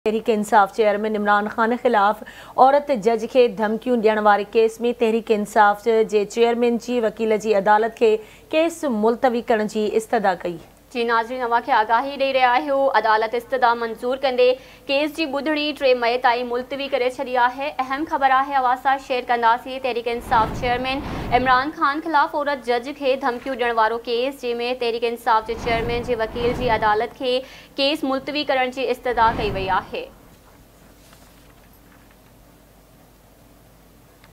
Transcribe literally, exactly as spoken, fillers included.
Tehreek Insaf chairman Imran Khan खिलाफ औरत जज के धमकियों ॾियण वारे केस में तहरीक इंसाफ जे चेयरमैन जी वकील जी अदालत के केस मुलतवी करण की इस्तदा कई। जी नाज़रीन, अवां खे आगाही ॾेई रहिया आहियो। अदालत इस्तदा मंज़ूर कंदे केस जी ॿुधणी टे मई ताईं मुलतवी करे छॾी आहे। अहम ख़बर आहे, अवां सां शेयर कंदासीं। तहरीक इंसाफ चेयरमैन इमरान खान खिलाफ औरत जज खे धमकियूं ॾियण वारो केस, जंहिंमें तहरीक इंसाफ जे चेयरमैन जे वकील जी अदालत खे केस मुलतवी करण जी इस्तदा कई वई आहे।